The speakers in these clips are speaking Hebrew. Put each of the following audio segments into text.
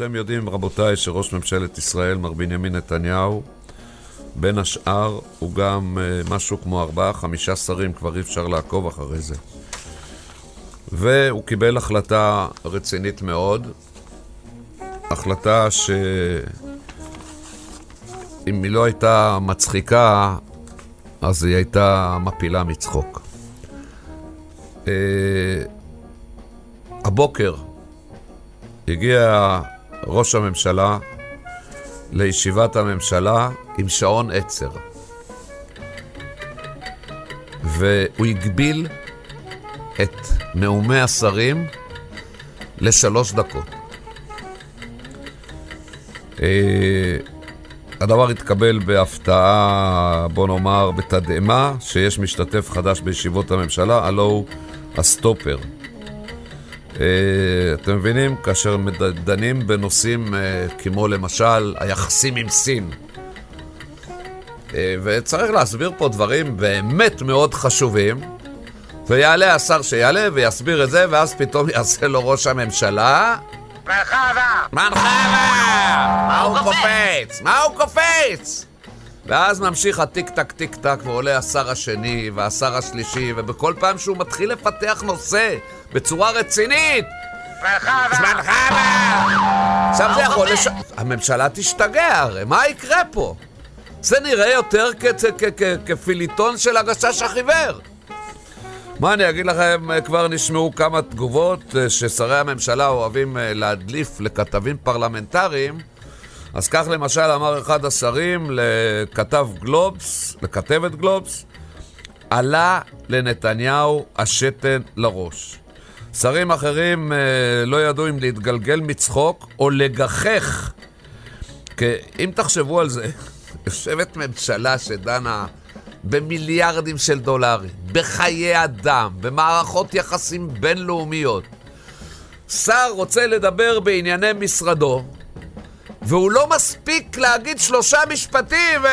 אתם יודעים, רבותיי, שראש ממשלת ישראל, מר בנימין נתניהו, בין השאר, הוא גם משהו כמו 4-5 שרים, כבר אי אפשר לעקוב אחרי זה. והוא קיבל החלטה רצינית מאוד, החלטה שאם היא לא הייתה מצחיקה, אז היא הייתה מפילה מצחוק. הבוקר הגיע ראש הממשלה לישיבת הממשלה עם שעון עצר, והוא הגביל את נאומי השרים ל3 דקות. הדבר התקבל בהפתעה, בוא נאמר בתדהמה, שיש משתתף חדש בישיבות הממשלה, הלא הוא הסטופר. אתם מבינים? כאשר דנים בנושאים כמו למשל היחסים עם סין, וצריך להסביר פה דברים באמת מאוד חשובים, ויעלה השר שיעלה ויסביר את זה, ואז פתאום יעשה לו ראש הממשלה מרחבה! מה הוא קופץ? מה הוא קופץ? ואז ממשיך הטיק טק טיק טק, ועולה השר השני והשר השלישי, ובכל פעם שהוא מתחיל לפתח נושא בצורה רצינית, מרחבה! עכשיו זה יכול הממשלה תשתגע, הרי מה יקרה פה? זה נראה יותר כפיליטון של הגשש החיוור. מה אני אגיד לכם, כבר נשמעו כמה תגובות ששרי הממשלה אוהבים להדליף לכתבים פרלמנטריים. אז כך למשל אמר אחד השרים לכתבת גלובס, עלה לנתניהו השתן לראש. שרים אחרים לא ידעו אם להתגלגל מצחוק או לגחך. כי אם תחשבו על זה, יושבת ממשלה שדנה במיליארדים של דולרים, בחיי אדם, במערכות יחסים בינלאומיות. שר רוצה לדבר בענייני משרדו, והוא לא מספיק להגיד 3 משפטים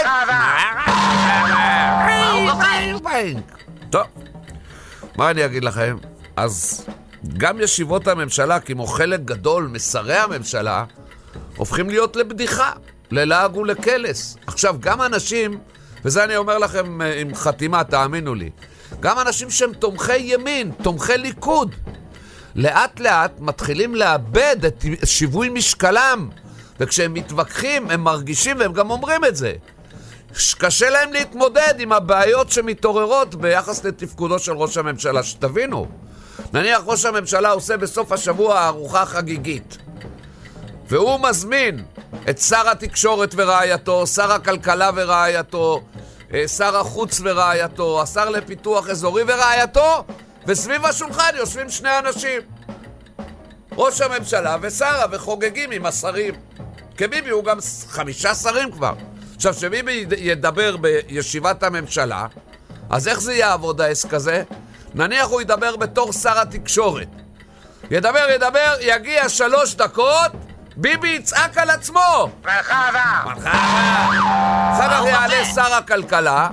טוב, מה אני אגיד לכם? אז גם ישיבות הממשלה, כמו חלק גדול משרי הממשלה, הופכים להיות לבדיחה, ללעג ולקלס. עכשיו, גם אנשים, וזה אני אומר לכם עם חתימה, תאמינו לי, גם אנשים שהם תומכי ימין, תומכי ליכוד, לאט לאט מתחילים לאבד את שיווי משקלם, וכשהם מתווכחים הם מרגישים, והם גם אומרים את זה, קשה להם להתמודד עם הבעיות שמתעוררות ביחס לתפקודו של ראש הממשלה. שתבינו, נניח ראש הממשלה עושה בסוף השבוע ארוחה חגיגית, והוא מזמין את שר התקשורת ורעייתו, שר הכלכלה ורעייתו, שר החוץ ורעייתו, השר לפיתוח אזורי ורעייתו, וסביב השולחן יושבים 2 אנשים, ראש הממשלה ושרה, וחוגגים עם השרים. כביבי הוא גם 5 שרים כבר. עכשיו, שביבי ידבר בישיבת הממשלה, אז איך זה יעבוד העסק הזה? נניח הוא ידבר בתור שר התקשורת. ידבר, יגיע 3 דקות, ביבי יצעק על עצמו. מרחבה! אחר כך יעלה שר הכלכלה,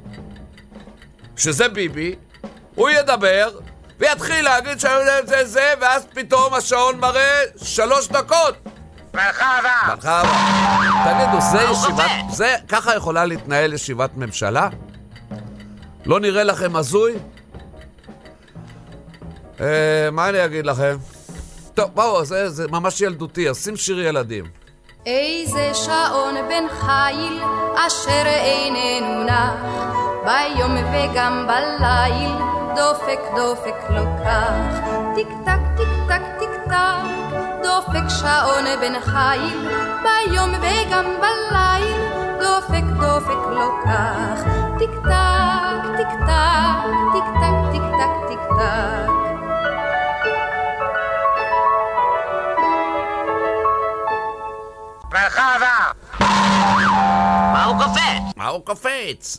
שזה ביבי, הוא ידבר, ויתחיל להגיד שזה, ואז פתאום השעון מראה 3 דקות. מרחבה! תגידו, זה ככה יכולה להתנהל ישיבת ממשלה? לא נראה לכם הזוי? מה אני אגיד לכם? טוב, בואו, זה ממש ילדותי, אז שים שיר ילדים. איזה שעון בן חיל אשר איננו נח, ביום וגם בליל דופק לוקח, טיק טק טיק טק טיק טק, דופק שעון בן חיל, ביום וגם בליל דופק לוקח, טיק טק טיק טק טיק טק טיק טק טיק טק. מרחבה! מה הוא קופץ? מה הוא קופץ?